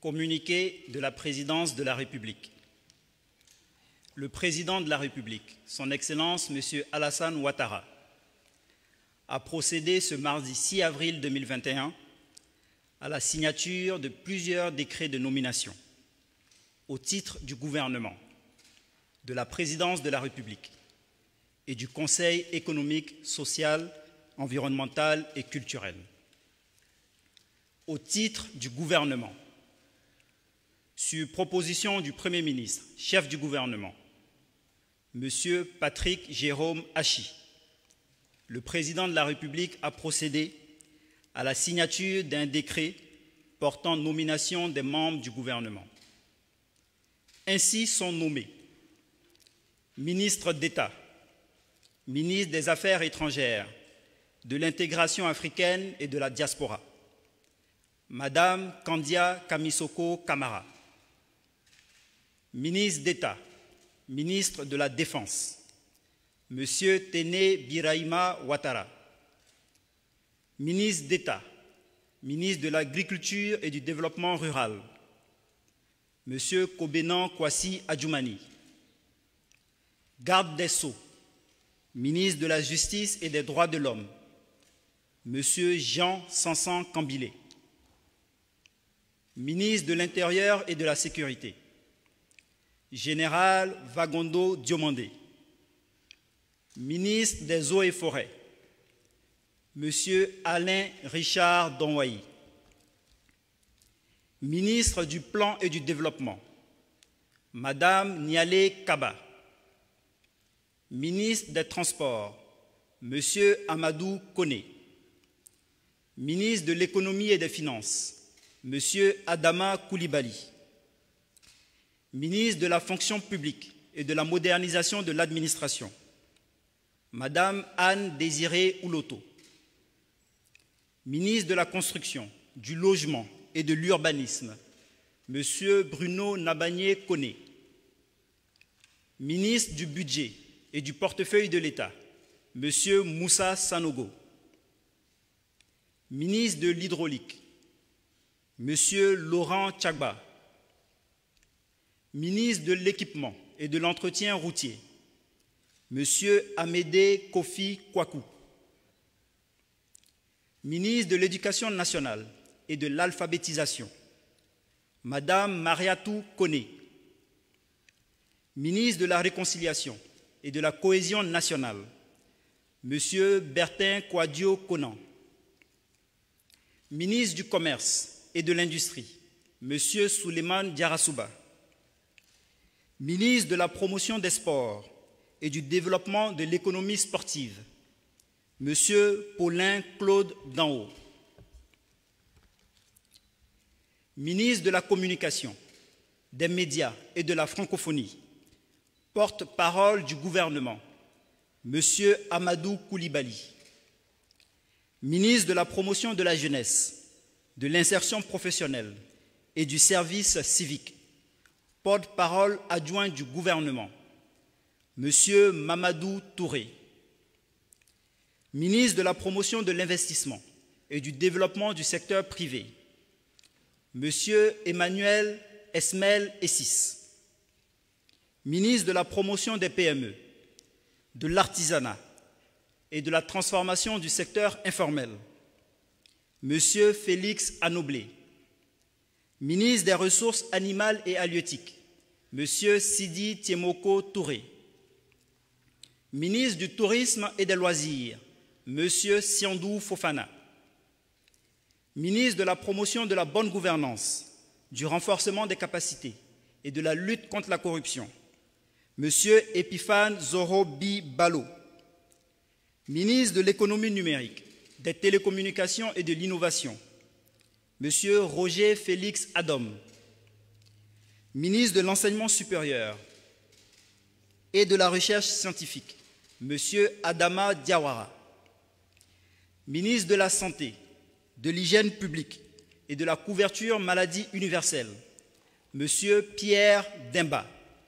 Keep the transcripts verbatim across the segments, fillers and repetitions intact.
Communiqué de la Présidence de la République. Le Président de la République, Son Excellence M. Alassane Ouattara, a procédé ce mardi six avril deux mille vingt et un à la signature de plusieurs décrets de nomination au titre du gouvernement, de la Présidence de la République et du Conseil économique, social, environnemental et culturel. Au titre du gouvernement, sur proposition du Premier ministre, chef du gouvernement, M. Patrick Jérôme Hachi, le Président de la République a procédé à la signature d'un décret portant nomination des membres du gouvernement. Ainsi sont nommés ministre d'État, ministre des Affaires étrangères, de l'intégration africaine et de la diaspora, Madame Kandia Kamisoko Kamara, ministre d'État, ministre de la Défense, M. Téné Birahima Ouattara, ministre d'État, ministre de l'Agriculture et du Développement rural, M. Kobenan Kwasi Adjoumani, garde des Sceaux, ministre de la Justice et des Droits de l'Homme, M. Jean Sansan Kambilé, ministre de l'Intérieur et de la Sécurité, Général Vagondo Diomandé, ministre des Eaux et Forêts, M. Alain Richard Donwayi, ministre du Plan et du Développement, Madame Nialé Kaba, ministre des Transports, M. Amadou Koné, ministre de l'Économie et des Finances, M. Adama Koulibaly, ministre de la Fonction publique et de la modernisation de l'administration, Madame Anne Désirée Ouloto, ministre de la Construction, du Logement et de l'Urbanisme, M. Bruno Nabagné Koné, ministre du Budget et du Portefeuille de l'État, M. Moussa Sanogo, ministre de l'Hydraulique, M. Laurent Tchagba, ministre de l'Équipement et de l'Entretien routier, M. Amédé Kofi Kwaku, ministre de l'Éducation nationale et de l'Alphabétisation, Madame Mariatou Koné, ministre de la Réconciliation et de la Cohésion nationale, M. Bertin Kouadio Konan, ministre du Commerce et de l'Industrie, M. Souleymane Diarasouba, ministre de la Promotion des Sports et du Développement de l'économie sportive, M. Paulin Claude Danhaut, ministre de la Communication, des Médias et de la Francophonie, porte-parole du gouvernement, M. Amadou Koulibaly, ministre de la Promotion de la Jeunesse, de l'Insertion professionnelle et du Service civique, porte-parole adjoint du gouvernement, M. Mamadou Touré, ministre de la Promotion de l'Investissement et du Développement du secteur privé, M. Emmanuel Esmel Essis, ministre de la Promotion des P M E, de l'Artisanat et de la Transformation du secteur informel, M. Félix Anoblé, ministre des Ressources animales et halieutiques, M. Sidi Tiemoko Touré, ministre du Tourisme et des Loisirs, M. Siandou Fofana, ministre de la Promotion de la bonne gouvernance, du renforcement des capacités et de la lutte contre la corruption, M. Epiphane Zorobi Balo, ministre de l'Économie numérique, des télécommunications et de l'innovation, M. Roger Félix Adom, ministre de l'Enseignement supérieur et de la Recherche scientifique, M. Adama Diawara, ministre de la Santé, de l'Hygiène publique et de la Couverture maladie universelle, M. Pierre Demba,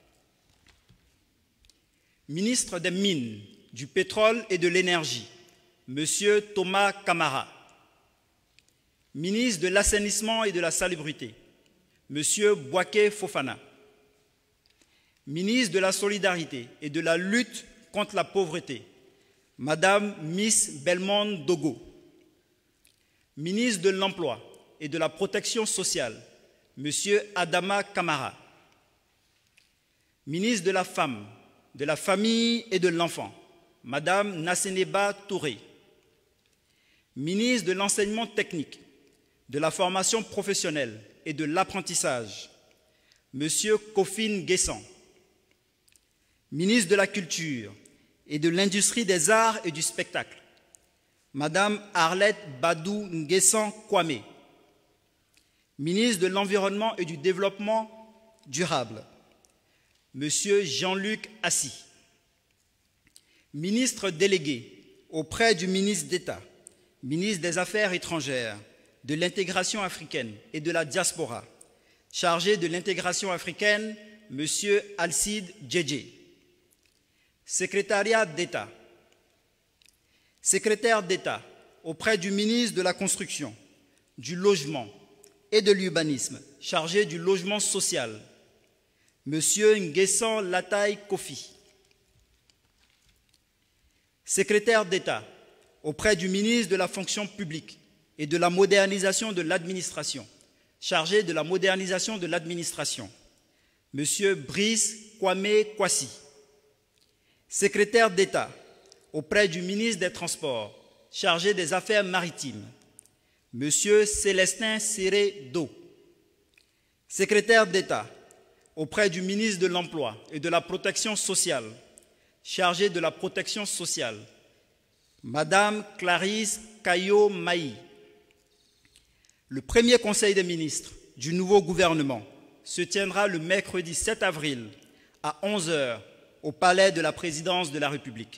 ministre des Mines, du Pétrole et de l'Énergie, M. Thomas Kamara, ministre de l'Assainissement et de la Salubrité, M. Boaké Fofana. Ministre de la Solidarité et de la lutte contre la pauvreté, Madame Miss Belmonde Dogo. Ministre de l'Emploi et de la Protection sociale, M. Adama Kamara. Ministre de la Femme, de la Famille et de l'Enfant, Madame Nasseneba Touré. Ministre de l'Enseignement technique, de la formation professionnelle et de l'apprentissage, M. Kofin Guessan. Ministre de la Culture et de l'Industrie des Arts et du Spectacle, Madame Arlette Badou Nguessan Kwame. Ministre de l'Environnement et du Développement durable, M. Jean-Luc Assis. Ministre délégué auprès du ministre d'État, ministre des Affaires étrangères, de l'intégration africaine et de la diaspora, chargé de l'intégration africaine, M. Alcide Djedje. Secrétariat d'État. Secrétaire d'État auprès du ministre de la Construction, du Logement et de l'Urbanisme, chargé du logement social, M. Nguessan Lataï Kofi. Secrétaire d'État auprès du ministre de la Fonction publique et de la modernisation de l'administration, chargé de la modernisation de l'administration, M. Brice Kwame Kwasi. Secrétaire d'État auprès du ministre des Transports, chargé des Affaires maritimes, M. Célestin Séré Do. Secrétaire d'État auprès du ministre de l'Emploi et de la Protection sociale, chargé de la protection sociale, Madame Clarisse Kayo Maï. Le premier Conseil des ministres du nouveau gouvernement se tiendra le mercredi sept avril à onze heures au Palais de la Présidence de la République.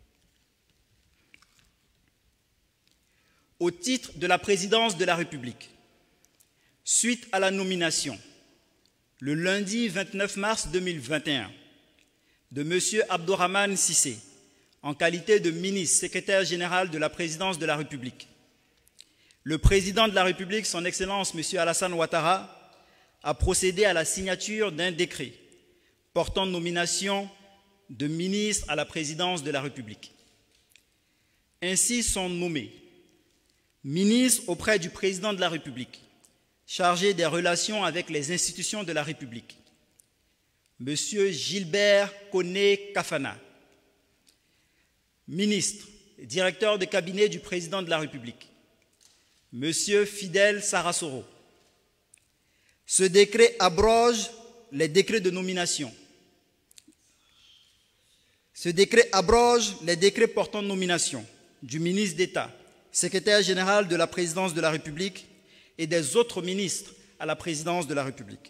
Au titre de la Présidence de la République, suite à la nomination, le lundi vingt-neuf mars deux mille vingt et un, de M. Abdourahmane Cissé, en qualité de ministre secrétaire général de la Présidence de la République, le Président de la République, son Excellence M. Alassane Ouattara, a procédé à la signature d'un décret portant nomination de ministres à la Présidence de la République. Ainsi sont nommés ministres auprès du Président de la République, chargé des relations avec les institutions de la République, M. Gilbert Koné Kafana, ministre et directeur de cabinet du Président de la République, M. Fidel Sarasoro. Ce décret abroge les décrets de nomination. Ce décret abroge les décrets portant nomination du ministre d'État, secrétaire général de la Présidence de la République et des autres ministres à la Présidence de la République.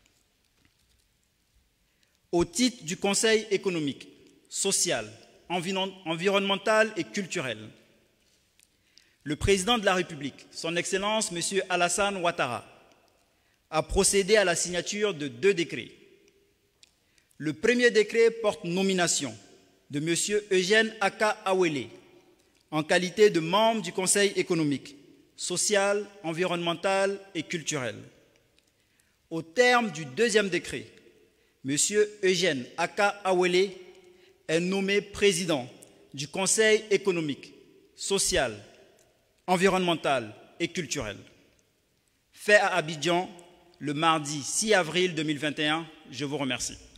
Au titre du Conseil économique, social, environnemental et culturel, le Président de la République, son Excellence M. Alassane Ouattara, a procédé à la signature de deux décrets. Le premier décret porte nomination de M. Eugène Aka Awele en qualité de membre du Conseil économique, social, environnemental et culturel. Au terme du deuxième décret, M. Eugène Aka Awele est nommé président du Conseil économique, social, environnemental et culturel. Fait à Abidjan le mardi six avril deux mille vingt et un, je vous remercie.